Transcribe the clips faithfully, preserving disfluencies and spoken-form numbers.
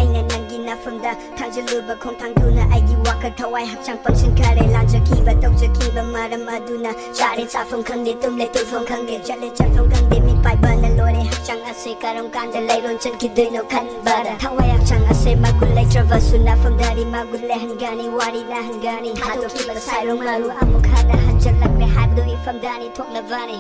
aina nangi nafamda thangjaluba khongthangduna aigi waka thawai hakchang pangsin khare lanjakiba tawjakiba maram aduna chare chafam khangde tumle tulfam khangde chale chatfam khangde mi paibana lore hakchang ase karam kanda lairon chankidoino khanbara thawai hakchang ase magul leitra suna famdari magul lehangani wari lahangani hadokiba sairong maru amuk hada hanjalak le hado ifamdani thoklavani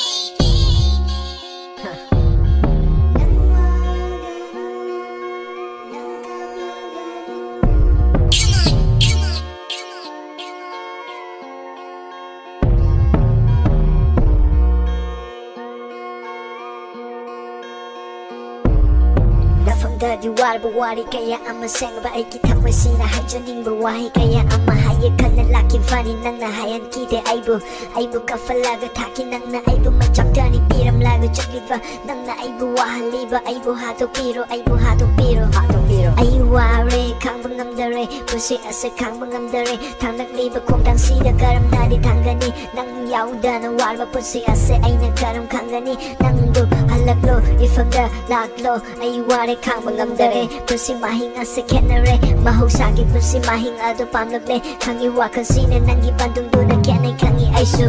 Dari warba wari kaya ama sengba aiki thamai sina hajaning ba wahi kaya ama haye kana laki fani nangna hayan kide aibu aibu kafalaga thaki nangna aibu machakdani piram laga chakliva nangna aibu wahaliba aibu hato piro aibu hato piro hato piro ai ware khangba ngamdare pusi ase khangba ngamdare thangnak liba khongdang sida karam nadi thangani nang yaudana warba pusi ase aina karam khangani nangdu halaklo ifamda laklo ai ware khangba ngamdare pusi mahing ase kenare mahusagi pusi mahing ado pamlagle khangi wakasina nangi bandungduna kenai khangi aisu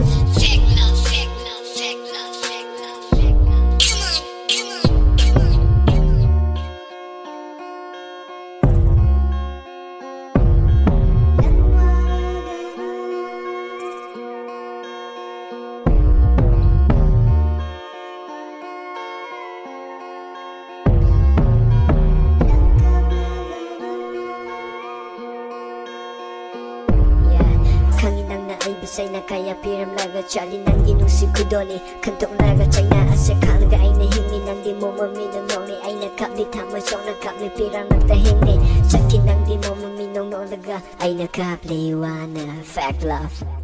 say na kaya piram laga chali nang inusi kudoni kantok laga chayna ase khalaga aina hingni nang di mo maminong nong ni aina kapli thamai song na kapli piram nagtahingni chaki nang di mo maminong nong laga aina kapli wana fact love